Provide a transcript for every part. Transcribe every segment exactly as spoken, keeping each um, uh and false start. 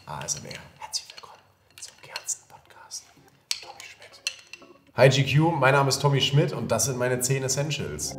A S M R. Herzlich willkommen zum Kerzen-Podcast. Tommy Schmidt. Hi G Q, mein Name ist Tommy Schmidt und das sind meine zehn Essentials.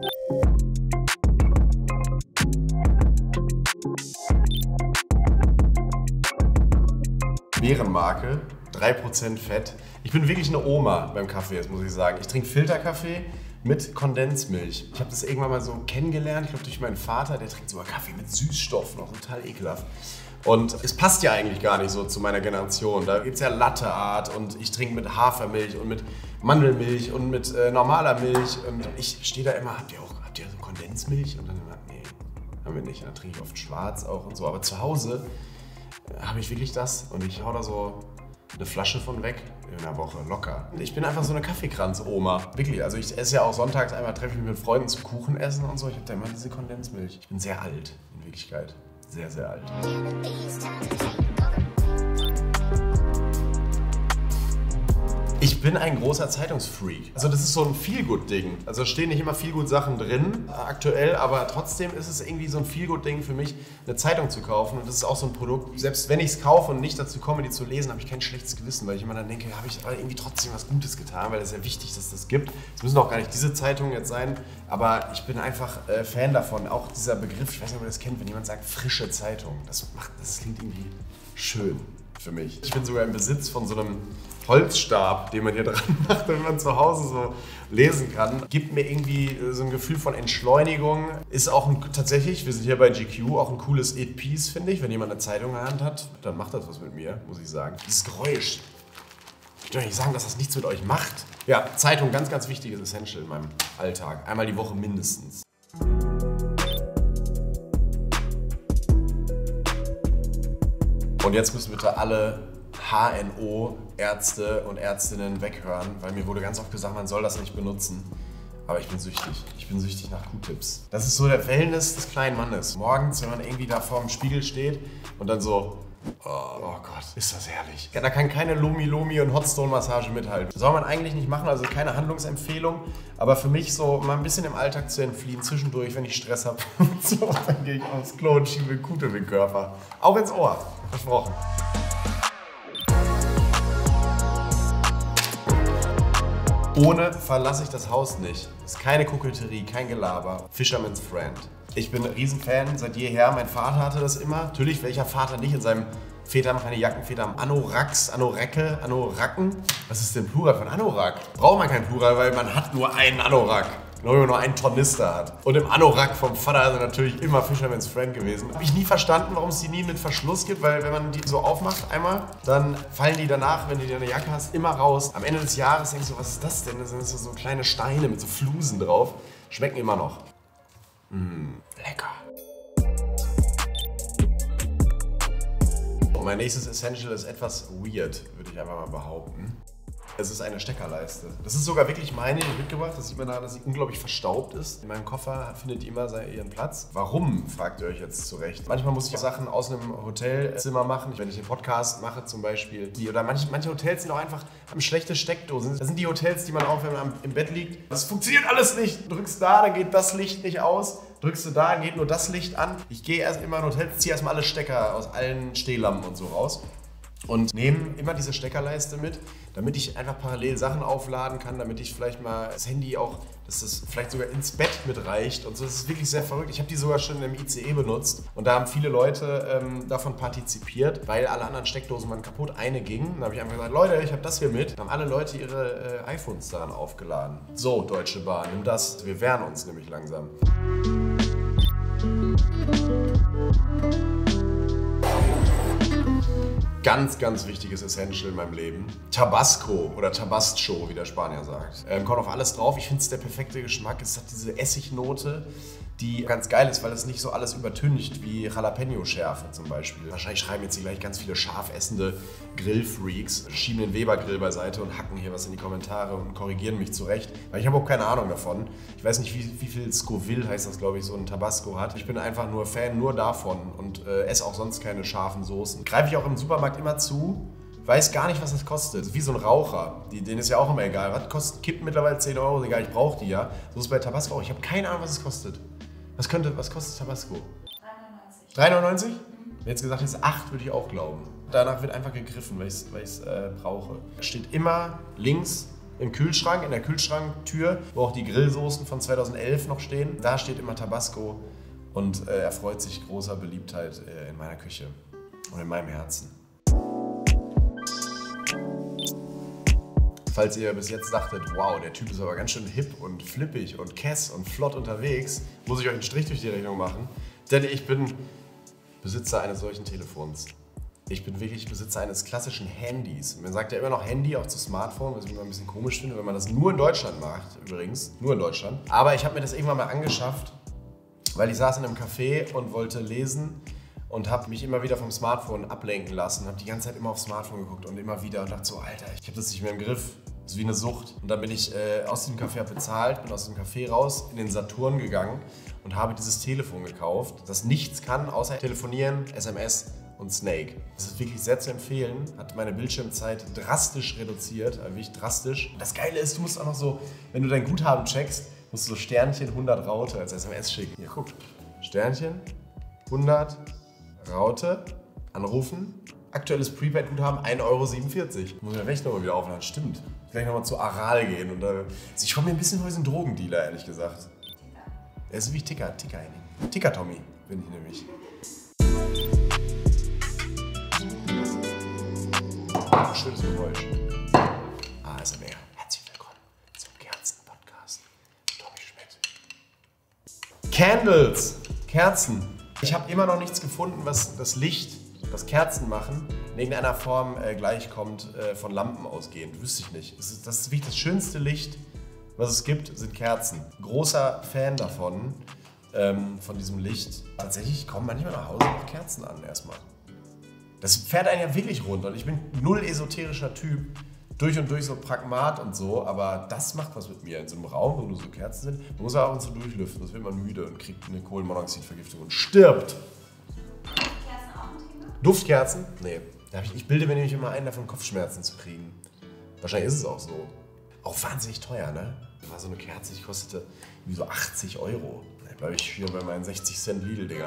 Bärenmarke, drei Prozent Fett. Ich bin wirklich eine Oma beim Kaffee, das muss ich sagen. Ich trinke Filterkaffee mit Kondensmilch. Ich habe das irgendwann mal so kennengelernt, ich glaube durch meinen Vater, der trinkt sogar Kaffee mit Süßstoff, noch total ekelhaft. Und es passt ja eigentlich gar nicht so zu meiner Generation. Da gibt es ja Latte Art und ich trinke mit Hafermilch und mit Mandelmilch und mit äh, normaler Milch. Und ich stehe da immer, habt ihr auch habt ihr so Kondensmilch? Und dann immer, nee, haben wir nicht. Und dann trinke ich oft schwarz auch und so. Aber zu Hause äh, habe ich wirklich das und ich hau da so eine Flasche von weg in einer Woche, locker. Ich bin einfach so eine Kaffeekranz-Oma. Wirklich, also ich esse ja auch sonntags einmal, treffe ich mich mit Freunden zum Kuchen essen und so. Ich habe da immer diese Kondensmilch. Ich bin sehr alt, in Wirklichkeit. Sehr, sehr alt. Ich bin ein großer Zeitungsfreak. Also das ist so ein Feelgood-Ding. Also da stehen nicht immer Feelgood-Sachen drin, aktuell, aber trotzdem ist es irgendwie so ein Feelgood-Ding für mich, eine Zeitung zu kaufen. Und das ist auch so ein Produkt, selbst wenn ich es kaufe und nicht dazu komme, die zu lesen, habe ich kein schlechtes Gewissen, weil ich immer dann denke, habe ich irgendwie trotzdem was Gutes getan, weil es ist ja wichtig, dass das gibt. Es müssen auch gar nicht diese Zeitungen jetzt sein, aber ich bin einfach äh, Fan davon. Auch dieser Begriff, ich weiß nicht, ob ihr das kennt, wenn jemand sagt, frische Zeitung. Das macht, das klingt irgendwie schön für mich. Ich bin sogar im Besitz von so einem Holzstab, den man hier dran macht, wenn man zu Hause so lesen kann. Gibt mir irgendwie so ein Gefühl von Entschleunigung. Ist auch ein, tatsächlich, wir sind hier bei G Q, auch ein cooles It-Piece, finde ich. Wenn jemand eine Zeitung in der Hand hat, dann macht das was mit mir, muss ich sagen. Dieses Geräusch. Ich will doch nicht sagen, dass das nichts mit euch macht. Ja, Zeitung, ganz, ganz wichtiges Essential in meinem Alltag. Einmal die Woche mindestens. Und jetzt müssen bitte alle H N O-Ärzte und Ärztinnen weghören, weil mir wurde ganz oft gesagt, man soll das nicht benutzen. Aber ich bin süchtig. Ich bin süchtig nach Q-Tips. Das ist so der Wellness des kleinen Mannes. Morgens, wenn man irgendwie da vor dem Spiegel steht und dann so, oh, oh Gott, ist das herrlich. Ja, da kann keine Lomi-Lomi und Hotstone-Massage mithalten. Soll man eigentlich nicht machen, also keine Handlungsempfehlung. Aber für mich so mal ein bisschen im Alltag zu entfliehen, zwischendurch, wenn ich Stress habe, so, dann gehe ich aufs Klo und schiebe Q-Tip in den Körper. Auch ins Ohr. Versprochen. Ohne verlasse ich das Haus nicht. Das ist keine Koketterie, kein Gelaber. Fisherman's Friend. Ich bin ein Riesenfan seit jeher. Mein Vater hatte das immer. Natürlich, welcher Vater nicht in seinem Väter haben keine Jacken, Väter haben Anoraks, Anorecke, Anoracken. Was ist denn Plural von Anorak? Braucht man kein Plural, weil man hat nur einen Anorak. Nur wenn man nur einen Tornister hat. Und im Anorak vom Vater ist er natürlich immer Fisherman's Friend gewesen. Habe ich nie verstanden, warum es die nie mit Verschluss gibt, weil wenn man die so aufmacht einmal, dann fallen die danach, wenn du dir eine Jacke hast, immer raus. Am Ende des Jahres denkst du, was ist das denn? Da sind so kleine Steine mit so Flusen drauf. Schmecken immer noch. Mmh, lecker. Und mein nächstes Essential ist etwas weird, würde ich einfach mal behaupten. Es ist eine Steckerleiste. Das ist sogar wirklich meine, die ich mitgebracht habe. Das sieht man daran, dass sie unglaublich verstaubt ist. In meinem Koffer findet die immer ihren Platz. Warum, fragt ihr euch jetzt zurecht. Manchmal muss ich Sachen aus einem Hotelzimmer machen. Wenn ich den Podcast mache zum Beispiel. Die, oder manche, manche Hotels sind auch einfach, haben schlechte Steckdosen. Das sind die Hotels, die man auch, wenn man im Bett liegt. Das funktioniert alles nicht. Du drückst da, dann geht das Licht nicht aus. Drückst du da, dann geht nur das Licht an. Ich gehe erst immer in Hotels, ziehe erstmal alle Stecker aus allen Stehlampen und so raus. Und nehme immer diese Steckerleiste mit, damit ich einfach parallel Sachen aufladen kann, damit ich vielleicht mal das Handy auch, dass das vielleicht sogar ins Bett mitreicht und so. Das ist wirklich sehr verrückt. Ich habe die sogar schon im I C E benutzt und da haben viele Leute ähm, davon partizipiert, weil alle anderen Steckdosen waren kaputt. Eine ging. Dann habe ich einfach gesagt, Leute, ich habe das hier mit. Dann haben alle Leute ihre äh, iPhones daran aufgeladen. So, Deutsche Bahn, nimm das. Wir wehren uns nämlich langsam. Ganz, ganz wichtiges Essential in meinem Leben. Tabasco oder Tabasco, wie der Spanier sagt. Ähm, kommt auf alles drauf. Ich finde es der perfekte Geschmack. Es hat diese Essignote, die ganz geil ist, weil es nicht so alles übertüncht wie Jalapeno-Schärfe zum Beispiel. Wahrscheinlich schreiben jetzt hier gleich ganz viele scharf essende Grillfreaks, schieben den Weber-Grill beiseite und hacken hier was in die Kommentare und korrigieren mich zurecht. Weil ich habe auch keine Ahnung davon. Ich weiß nicht, wie, wie viel Scoville heißt das, glaube ich, so ein Tabasco hat. Ich bin einfach nur Fan nur davon und äh, esse auch sonst keine scharfen Soßen. Greife ich auch im Supermarkt immer zu. Weiß gar nicht, was das kostet. Das ist wie so ein Raucher. Die, denen ist ja auch immer egal. Was kostet Kippen mittlerweile zehn Euro? Egal, ich brauche die ja. So ist es bei Tabasco auch. Ich habe keine Ahnung, was es kostet. Was könnte, was kostet Tabasco? drei neunundneunzig. drei neunundneunzig? Wenn jetzt gesagt ist acht, würde ich auch glauben. Danach wird einfach gegriffen, weil ich es weil ich's, äh, brauche. Steht immer links im Kühlschrank, in der Kühlschranktür, wo auch die Grillsoßen von zweitausendelf noch stehen. Da steht immer Tabasco und äh, erfreut sich großer Beliebtheit äh, in meiner Küche und in meinem Herzen. Falls ihr bis jetzt dachtet, wow, der Typ ist aber ganz schön hip und flippig und kess und flott unterwegs, muss ich euch einen Strich durch die Rechnung machen, denn ich bin Besitzer eines solchen Telefons. Ich bin wirklich Besitzer eines klassischen Handys. Man sagt ja immer noch Handy, auch zu Smartphone, was ich immer ein bisschen komisch finde, wenn man das nur in Deutschland macht, übrigens, nur in Deutschland. Aber ich habe mir das irgendwann mal angeschafft, weil ich saß in einem Café und wollte lesen und habe mich immer wieder vom Smartphone ablenken lassen, habe die ganze Zeit immer aufs Smartphone geguckt und immer wieder und dachte so, Alter, ich habe das nicht mehr im Griff. Das ist wie eine Sucht. Und dann bin ich äh, aus diesem Café bezahlt, bin aus dem Café raus, in den Saturn gegangen und habe dieses Telefon gekauft, das nichts kann, außer telefonieren, S M S und Snake. Das ist wirklich sehr zu empfehlen, hat meine Bildschirmzeit drastisch reduziert, also wirklich drastisch. Und das Geile ist, du musst auch noch so, wenn du dein Guthaben checkst, musst du so Sternchen hundert Raute als S M S schicken. Hier, guck, Sternchen hundert Raute, anrufen, aktuelles Prepaid-Guthaben ein Euro siebenundvierzig. Muss ich ja echt nochmal wieder aufladen, stimmt. Vielleicht nochmal zu Aral gehen und da... Also ich komme mir ein bisschen vor wie so ein Drogendealer, ehrlich gesagt. Er ist wie Ticker, Ticker, Ticker Tommy bin ich nämlich. Schönes Geräusch. A S M R. Herzlich willkommen zum Kerzen-Podcast. Tommy Schmidt. Candles. Kerzen. Ich habe immer noch nichts gefunden, was das Licht, das Kerzen machen, in irgendeiner Form äh, gleichkommt äh, von Lampen ausgehend. Wüsste ich nicht. Das ist, das ist wirklich das schönste Licht, was es gibt, sind Kerzen. Großer Fan davon, ähm, von diesem Licht. Tatsächlich kommen manchmal nach Hause noch Kerzen an erstmal. Das fährt einen ja wirklich runter und ich bin null esoterischer Typ, durch und durch so Pragmat und so, aber das macht was mit mir in so einem Raum, wo nur so Kerzen sind. Man muss ja auch und zu durchlüften, sonst wird man müde und kriegt eine Kohlenmonoxidvergiftung und stirbt. Duftkerzen auch ein Thema? Duftkerzen? Nee. Ich bilde mir nämlich immer ein, davon Kopfschmerzen zu kriegen. Wahrscheinlich ist es auch so. Auch wahnsinnig teuer, ne? Da war so eine Kerze, die kostete wie so achtzig Euro. Da glaube ich wieder bei meinen sechzig Cent Lidl-Dingern.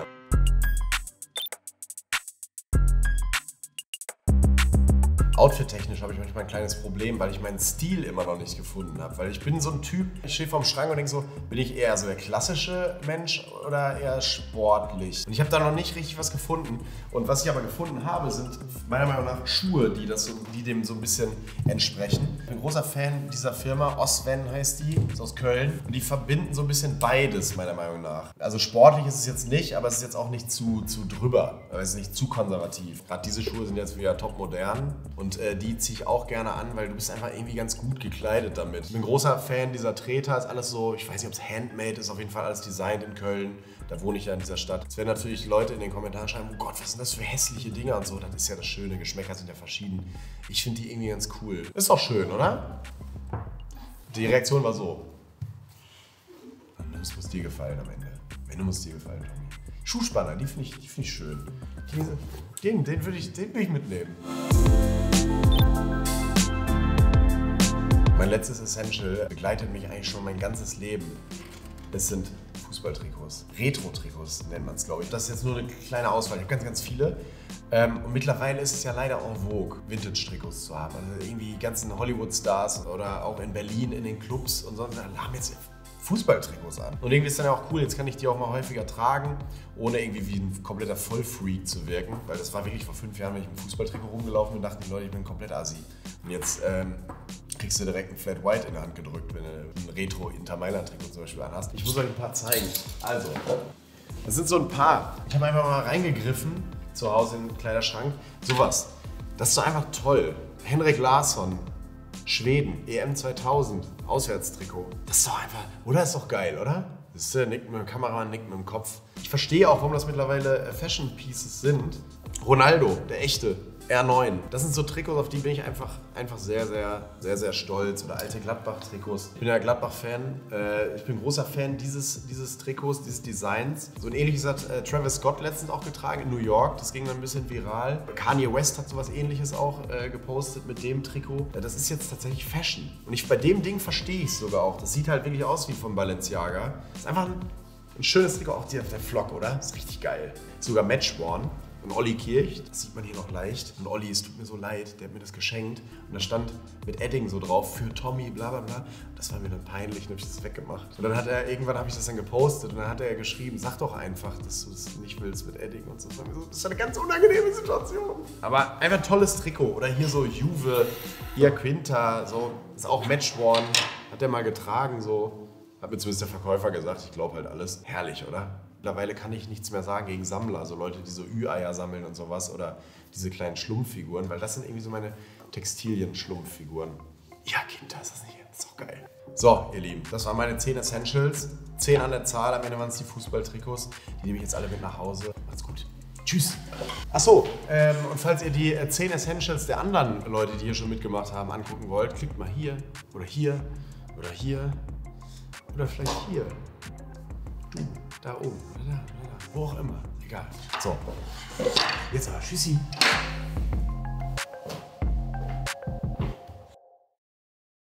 Outfit-technisch habe ich manchmal ein kleines Problem, weil ich meinen Stil immer noch nicht gefunden habe. Weil ich bin so ein Typ, ich stehe vorm Schrank und denke so, bin ich eher so der klassische Mensch oder eher sportlich? Und ich habe da noch nicht richtig was gefunden. Und was ich aber gefunden habe, sind meiner Meinung nach Schuhe, die, das so, die dem so ein bisschen entsprechen. Ich bin ein großer Fan dieser Firma, Osven heißt die, ist aus Köln. Und die verbinden so ein bisschen beides, meiner Meinung nach. Also sportlich ist es jetzt nicht, aber es ist jetzt auch nicht zu, zu drüber. Es ist nicht zu konservativ. Gerade diese Schuhe sind jetzt wieder top modern. Und Und äh, die ziehe ich auch gerne an, weil du bist einfach irgendwie ganz gut gekleidet damit. Ich bin ein großer Fan dieser Treter, ist alles so, ich weiß nicht, ob es handmade ist, auf jeden Fall alles designt in Köln. Da wohne ich ja in dieser Stadt. Es werden natürlich Leute in den Kommentaren schreiben, oh Gott, was sind das für hässliche Dinger und so. Das ist ja das Schöne, Geschmäcker sind ja verschieden. Ich finde die irgendwie ganz cool. Ist doch schön, oder? Die Reaktion war so. Das muss dir gefallen am Ende. Wenn, muss dir gefallen, Tommy. Schuhspanner, die finde ich, find ich schön. Den, den würde ich, den will ich mitnehmen. Mein letztes Essential begleitet mich eigentlich schon mein ganzes Leben. Es sind Fußballtrikots. Retro-Trikots nennt man es, glaube ich. Das ist jetzt nur eine kleine Auswahl. Ich habe ganz, ganz viele. Ähm, und mittlerweile ist es ja leider en vogue, Vintage-Trikots zu haben. Also irgendwie die ganzen Hollywood-Stars oder auch in Berlin in den Clubs und sonst haben jetzt Fußballtrikots an. Und irgendwie ist dann ja auch cool, jetzt kann ich die auch mal häufiger tragen, ohne irgendwie wie ein kompletter Vollfreak zu wirken. Weil das war wirklich vor fünf Jahren, wenn ich mit einem Fußballtrikot rumgelaufen bin, dachten die Leute, ich bin komplett assi. Und jetzt ähm, kriegst du direkt ein Flat White in der Hand gedrückt, wenn du ein Retro-Inter Mailand-Trikot zum Beispiel anhast. Ich muss euch ein paar zeigen. Also, das sind so ein paar. Ich habe einfach mal reingegriffen, zu Hause in den Kleiderschrank. Sowas. Das ist doch einfach toll. Henrik Larsson. Schweden, E M zweitausend, Auswärtstrikot. Das ist doch einfach, oder? Das ist doch geil, oder? Das ist, äh, nickt mit dem Kameramann, nickt mit dem Kopf. Ich verstehe auch, warum das mittlerweile Fashion Pieces sind. Ronaldo, der echte, R neun. Das sind so Trikots, auf die bin ich einfach, einfach sehr, sehr, sehr, sehr stolz. Oder alte Gladbach-Trikots. Ich bin ja Gladbach-Fan. Ich bin großer Fan dieses, dieses Trikots, dieses Designs. So ein ähnliches hat äh, Travis Scott letztens auch getragen in New York. Das ging dann ein bisschen viral. Kanye West hat sowas Ähnliches auch äh, gepostet mit dem Trikot. Das ist jetzt tatsächlich Fashion. Und ich, bei dem Ding verstehe ich es sogar auch. Das sieht halt wirklich aus wie von Balenciaga. Das ist einfach ein, ein schönes Trikot. Auch der, der Flock, oder? Das ist richtig geil. Sogar matchworn. von Olli Kirch. Das sieht man hier noch leicht. Und Olli, es tut mir so leid, der hat mir das geschenkt. Und da stand mit Edding so drauf, für Tommy, bla bla bla. Das war mir dann peinlich, dann habe ich das weggemacht. Und dann hat er, irgendwann habe ich das dann gepostet und dann hat er geschrieben, sag doch einfach, dass du das nicht willst mit Edding und so. Das ist eine ganz unangenehme Situation. Aber einfach ein tolles Trikot. Oder hier so Juve, hier Quinta, so. Ist auch Matchworn. Hat er mal getragen, so. Hat mir zumindest der Verkäufer gesagt, ich glaube halt alles. Herrlich, oder? Mittlerweile kann ich nichts mehr sagen gegen Sammler, also Leute, die so Ü-Eier sammeln und sowas oder diese kleinen Schlumpffiguren, weil das sind irgendwie so meine Textilien-Schlumpffiguren. Ja, Kinder, ist das nicht? Das ist doch geil. So, ihr Lieben, das waren meine zehn Essentials. zehn an der Zahl, am Ende waren es die Fußballtrikots. Die nehme ich jetzt alle mit nach Hause. Macht's gut. Tschüss. Achso, ähm, und falls ihr die äh, zehn Essentials der anderen Leute, die hier schon mitgemacht haben, angucken wollt, klickt mal hier oder hier oder hier oder vielleicht hier. Du, da oben oder da oder da, wo auch immer. Egal. So, jetzt aber Tschüssi.